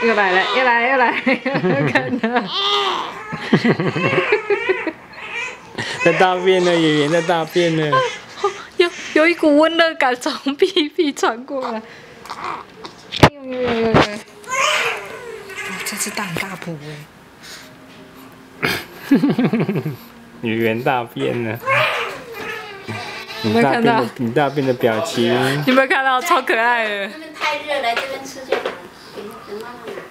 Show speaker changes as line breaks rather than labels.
又来了，又来，看到。
在大便了，圆圆在大便了。
有一股温热感从屁屁传过来。有，这次大补哎。
圆圆大便了。
有没有看到？
你大便的表情。
有没有看到？超可爱的。
那边太热，来这边吃就好了。等妈妈拿。